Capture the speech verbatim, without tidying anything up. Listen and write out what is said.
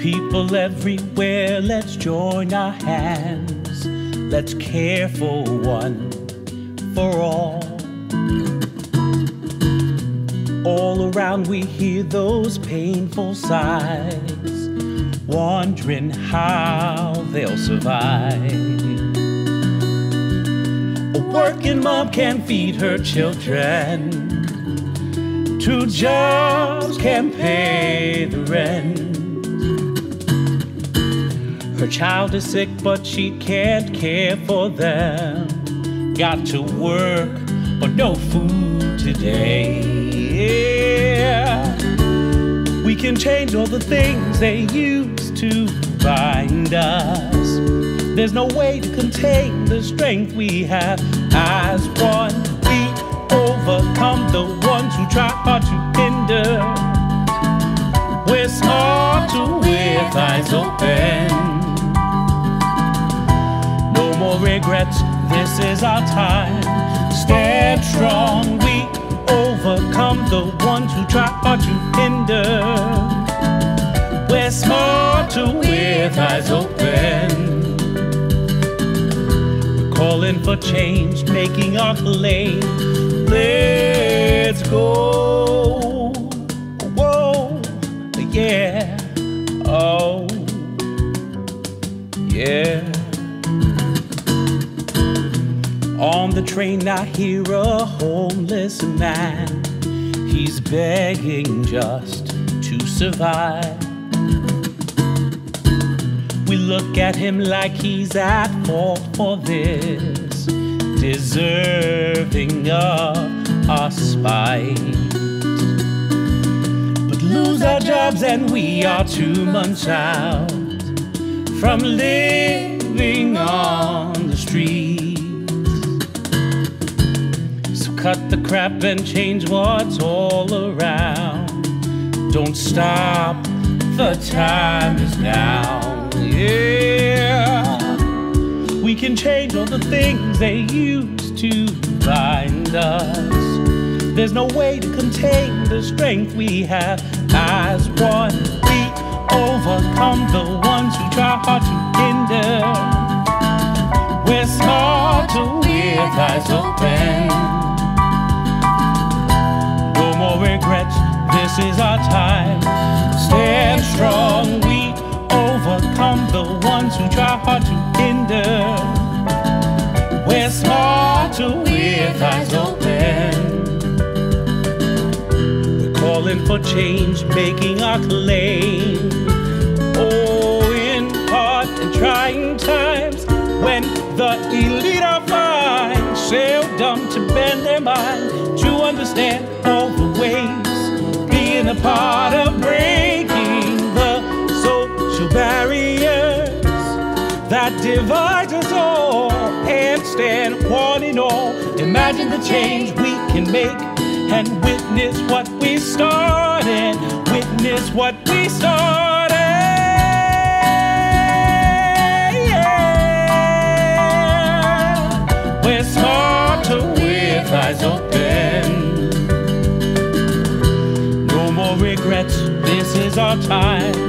People everywhere, let's join our hands. Let's care for one, for all. All around we hear those painful sighs, wondering how they'll survive. A working mom can't feed her children, two jobs can't pay the rent. Her child is sick but she can't care for them. Got to work but no food today. Yeah. We can change all the things they used to bind us. There's no way to contain the strength we have. As one, we overcome the ones who try hard to hinder. We're smarter with eyes open. No more regrets, this is our time. Stand strong, we overcome the ones who try hard to hinder. We're smarter with eyes open. We're calling for change, making our claim. Let's go. Whoa, yeah. Oh, yeah. On the train I hear a homeless man. He's begging just to survive. We look at him like he's at fault for this, deserving of our spite. But lose our jobs and we are two months out from living on the street. Cut the crap and change what's all around. Don't stop, the time is now. Yeah. We can change all the things they used to bind us. There's no way to contain the strength we have. As one, we overcome the ones who try hard to hinder. We're smarter with eyes open. No more regrets, this is our time. Stand strong, we overcome the ones who try hard to hinder. We're smarter with eyes open. We're calling for change, making our claim. Oh, in hard and trying times, when the elite are fine, seldom to bend their mind to understand all the ways, being a part of breaking the social barriers that divide us all, and stand one and all. Imagine the change we can make and witness what we started. Witness what we started. Yeah. We're smarter with eyes open. No more regrets, this is our time.